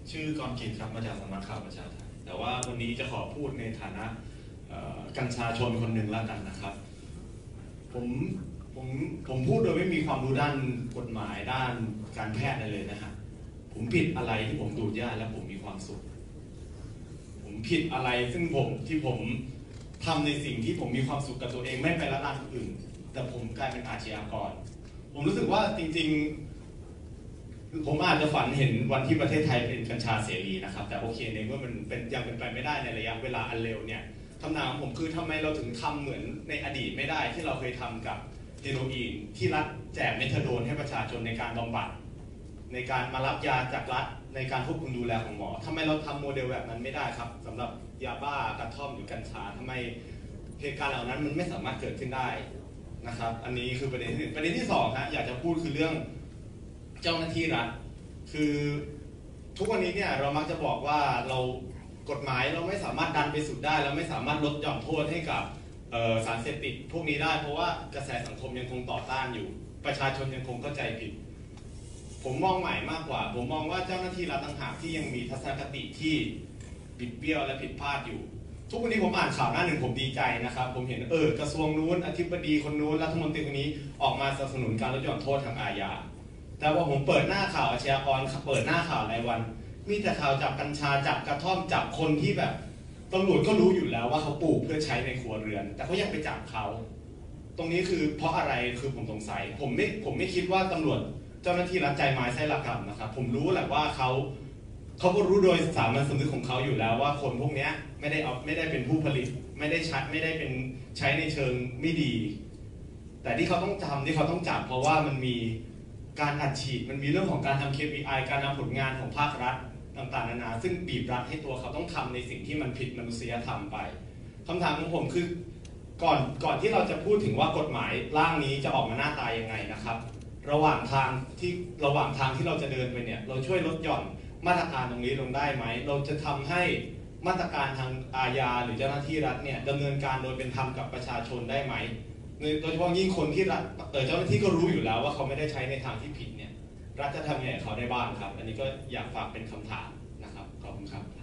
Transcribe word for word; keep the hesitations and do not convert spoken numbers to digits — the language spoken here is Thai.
ชื่อกรกิจครับมาจากสำนักข่าวประชาไทยแต่ว่าวันนี้จะขอพูดในฐานะกัญชาชนคนหนึ่งแล้วกันนะครับผมผมผมพูดโดยไม่มีความรู้ด้านกฎหมายด้านการแพทย์อะไรเลยนะฮะผมผิดอะไรที่ผมดูดยาแล้วผมมีความสุขผมผิดอะไรซึ่งผมที่ผมทำในสิ่งที่ผมมีความสุขกับตัวเองไม่ไปละลานคนอื่นแต่ผมกลายเป็นอาชญากรผมรู้สึกว่าจริงๆผมอาจจะฝันเห็นวันที่ประเทศไทยเป็นกัญชาเสรีนะครับแต่โอเคในเมื่อมันเป็นยังเป็นไปไม่ได้ในระยะเวลาอันเร็วเนี่ยคำถามของผมคือทำไมเราถึงทำเหมือนในอดีตไม่ได้ที่เราเคยทำกับเฮโรอีนที่รัฐแจกเมทาโดนให้ประชาชนในการบำบัดในการมารับยาจากรัฐในการควบคุมดูแลของหมอทำไมเราทำโมเดลแบบนั้นไม่ได้ครับสำหรับยาบ้ากระท่อมหรือกัญชาทำไมเหตุการณ์เหล่านั้นมันไม่สามารถเกิดขึ้นได้นะครับอันนี้คือประเด็นที่หนึ่งประเด็นที่สองฮะอยากจะพูดคือเรื่องเจ้าหน้าที่รัฐคือทุกวันนี้เนี่ยเรามักจะบอกว่าเรากฎหมายเราไม่สามารถดันไปสุดได้เราไม่สามารถลดหย่อนโทษให้กับสารเสพติดพวกนี้ได้เพราะว่ากระแสสังคมยังคงต่อต้านอยู่ประชาชนยังคงเข้าใจผิดผมมองใหม่มากกว่าผมมองว่าเจ้าหน้าที่รัฐต่างหากที่ยังมีทัศนคติที่บิดเบี้ยวและผิดพลาดอยู่ทุกวันนี้ผมอ่านข่าวหน้าหนึ่งผมดีใจนะครับผมเห็นเออกระทรวงนู้นอธิบดีคนนู้นรัฐมนตรีคนนี้ออกมาสนับสนุนการลดหย่อนโทษทางอาญาแต่ว่าผมเปิดหน้าข่าวอาชญากรเปิดหน้าข่าวรายวันมีแต่ข่าวจับกัญชาจับกระท่อมจับคนที่แบบตำรวจก็รู้อยู่แล้วว่าเขาปลูกเพื่อใช้ในครัวเรือนแต่เขายังไปจับเขาตรงนี้คือเพราะอะไรคือผมสงสัยผมไม่ผมไม่คิดว่าตำรวจเจ้าหน้าที่รัฐใจไม้ไส้ระกำนะครับผมรู้แหละว่าเขาเขาก็รู้โดยสามัญสำนึกของเขาอยู่แล้วว่าคนพวกนี้ไม่ได้เอาไม่ได้เป็นผู้ผลิตไม่ได้ใช้ไม่ได้เป็นใช้ในเชิงไม่ดีแต่ที่เขาต้องทำที่เขาต้องจับเพราะว่ามันมีการอัดฉีดมันมีเรื่องของการทำ เค พี ไอ การนำผลงานของภาครัฐต่างๆนานาซึ่งบีบรัดให้ตัวเขาต้องทำในสิ่งที่มันผิดมนุษยธรรมไปคำถามของผมคือก่อนก่อนที่เราจะพูดถึงว่ากฎหมายร่างนี้จะออกมาหน้าตายังไงนะครับระหว่างทางที่ระหว่างทางที่เราจะเดินไปเนี่ยเราช่วยลดหย่อนมาตรการตรงนี้ลงได้ไหมเราจะทำให้มาตรการทางอาญาหรือเจ้าหน้าที่รัฐเนี่ยดำเนินการโดยเป็นธรรมกับประชาชนได้ไหมโดยเฉพาะยิ่งคนที่รัฐเจ้าหน้าที่ก็รู้อยู่แล้วว่าเขาไม่ได้ใช้ในทางที่ผิดเนี่ยรัฐจะทำยังไงเขาได้บ้างครับอันนี้ก็อยากฝากเป็นคำถามนะครับขอบคุณครับ